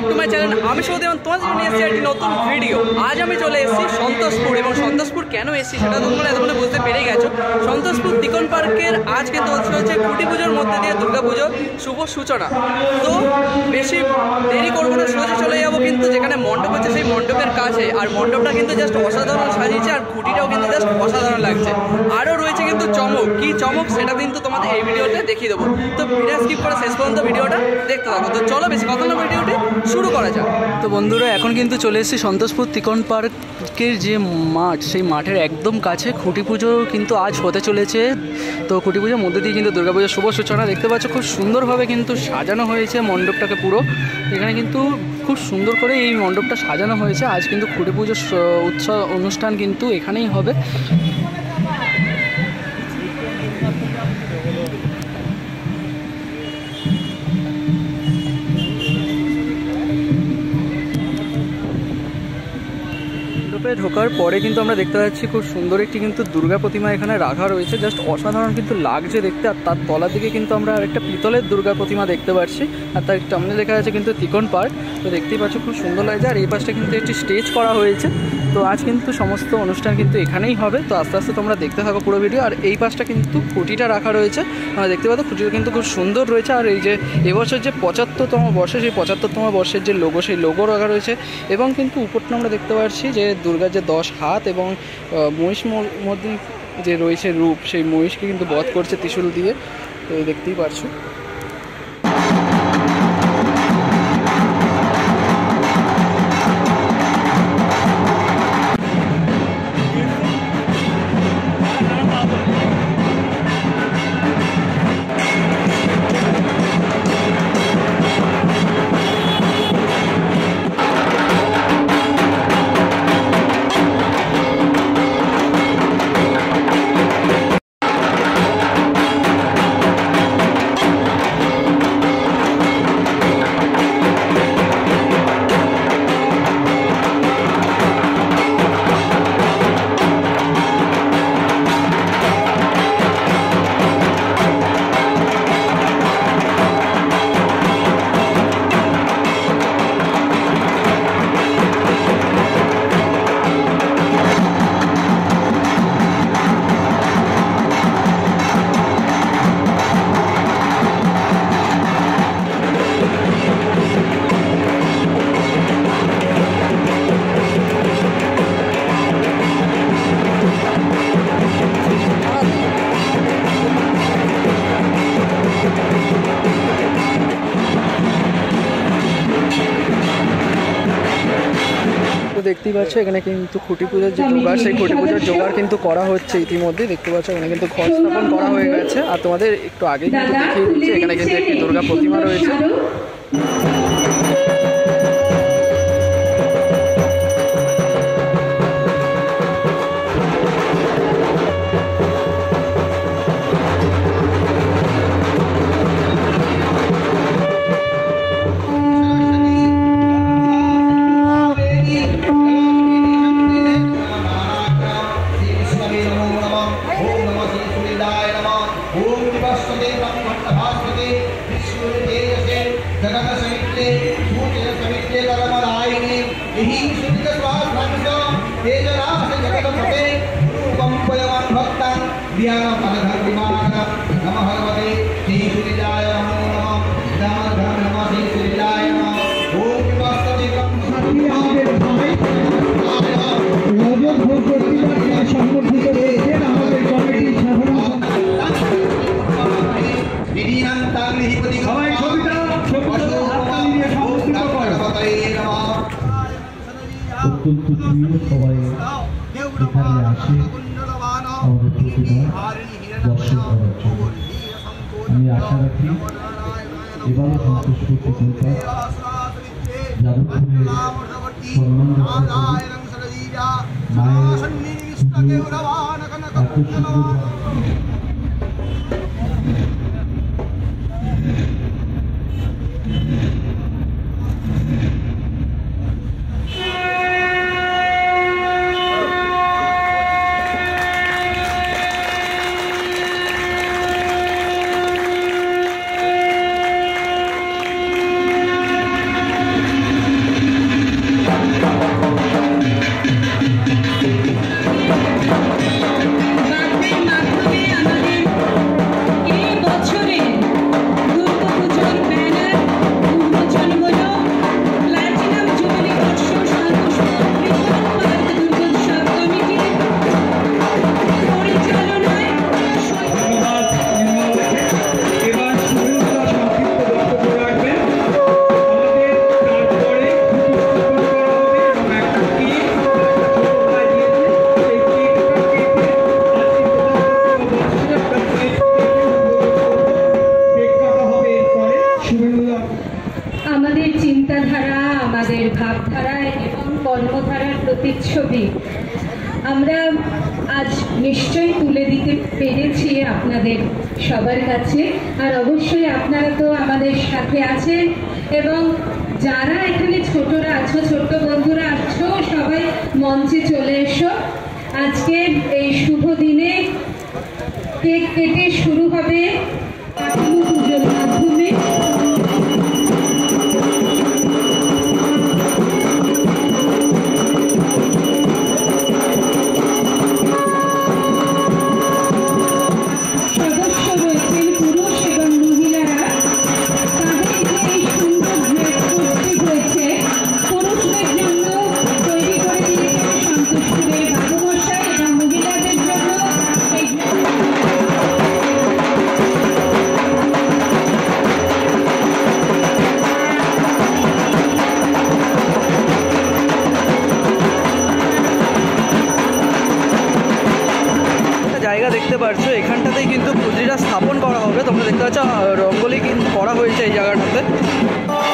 To my channel. আমি সৌদেবন, তোমাদের জন্য নিয়ে এসেছি একটি নতুন ভিডিও। আজ আমি চলে এসেছি সন্তোষপুর, এবং সন্তোষপুর কেন এসেছি সেটা তোমরা এতক্ষণে বুঝতে পেরে গেছো। সন্তোষপুর তিকন পার্কের আজ কিন্তু হচ্ছে খুঁটি পুজোর মধ্যে দিয়ে দুর্গাপুজোর শুভ সূচনা। তো বেশি দেরি করবো না, সোজা চলে যাবো কিন্তু যেখানে মণ্ডপ হচ্ছে সেই মণ্ডপের কাছে। আর মণ্ডপটা কিন্তু জাস্ট অসাধারণ সাজিয়েছে, আর খুঁটিটাও কিন্তু জাস্ট অসাধারণ লাগছে। আরও রয়েছে কিন্তু চমক, কী চমক সেটা কিন্তু তোমাদের এই ভিডিওতে দেখিয়ে দেবো। তো ভিডিও স্কিপ করে শেষ পর্যন্ত ভিডিওটা দেখতে থাকো। তো চলো বেশি কথা না, ভিডিওটি শুরু করা যাক। তো বন্ধুরা, এখন কিন্তু চলে এসেছি সন্তোষপুর তিকন পার্কের যে মাঠ, সেই মাঠের একদম কাছে। খুঁটি পুজো কিন্তু আজ হতে চলেছে। তো খুঁটি পুজোর মধ্যে দিয়ে কিন্তু দুর্গাপুজোর শুভ সূচনা। দেখতে পাচ্ছ খুব সুন্দরভাবে কিন্তু সাজানো হয়েছে মণ্ডপটাকে পুরো। এখানে কিন্তু খুব সুন্দর করে এই মণ্ডপটা সাজানো হয়েছে। আজ কিন্তু খুঁটি পুজোর উৎসব অনুষ্ঠান কিন্তু এখানেই হবে। ঢোকার পরে কিন্তু আমরা দেখতে পাচ্ছি খুব সুন্দর একটি কিন্তু দুর্গা প্রতিমা এখানে রাখা রয়েছে। জাস্ট অসাধারণ কিন্তু লাগছে দেখতে। আর তার তলার দিকে কিন্তু আমরা আরেকটা পিতলের দুর্গা প্রতিমা দেখতে পাচ্ছি, আর তার সামনে লেখা আছে কিন্তু তিকন পার্ক। তো দেখতেই পাচ্ছ খুব সুন্দর লাগছে। আর এই পাশটা কিন্তু একটি স্টেজ করা হয়েছে। তো আজ কিন্তু সমস্ত অনুষ্ঠান কিন্তু এখানেই হবে। তো আস্তে আস্তে তোমরা দেখতে থাকো পুরো ভিডিও। আর এই পাশটা কিন্তু খুঁটিটা রাখা রয়েছে, আমরা দেখতে পাচ্ছ খুঁটিটা কিন্তু খুব সুন্দর রয়েছে। আর এই যে এবছর যে 75তম বর্ষে, সেই 75তম বর্ষের যে লোগো, সেই লোগো রাখা রয়েছে। এবং কিন্তু উপরটা আমরা দেখতে পাচ্ছি যে দুর্গার যে 10 হাত এবং মহিষ মধ্যে যে রয়েছে রূপ, সেই মহিষকে কিন্তু বধ করছে ত্রিশূল দিয়ে। তো দেখতেই পাচ্ছ। দেখতেই পাচ্ছ এখানে কিন্তু খুঁটি পুজোর যে জোগাড়, সেই খুঁটি পুজোর জোগাড় কিন্তু করা হচ্ছে ইতিমধ্যে। দেখতে পাচ্ছ এখানে কিন্তু ঘর স্থাপন করা হয়ে গেছে। আর তোমাদের একটু আগে কিন্তু দেখিয়ে দিচ্ছি, এখানে কিন্তু একটি দুর্গা প্রতিমা রয়েছে। অত্যন্ত প্রিয় সবাই এখানে আসে আমাদের প্রতিমা দর্শন করার জন্য। আমি আশা রাখি এবারও সন্তোষপুর তিকন পার্ক যাদবপুরের সম্মান রক্ষা করে মায়ের এত সুন্দর তুলে দিতে পেরেছি আপনাদের সবার কাছে। আর অবশ্যই আপনারা তো আমাদের সাথে আছেন, এবং যারা এখানে ছোটরা আছো, ছোট্ট বন্ধুরা আছো, সবাই মঞ্চে চলে এসো। আজকে এই শুভ দিনে কেক কেটে শুরু হবে পুজোর মাধ্যমে। জায়গা দেখতে পাচ্ছ, এখানটাতেই কিন্তু পুজোটা স্থাপন করা হবে। তোমরা দেখতে পাচ্ছ রঙ্গোলি কিন্তু করা হয়েছে এই জায়গাটাতে।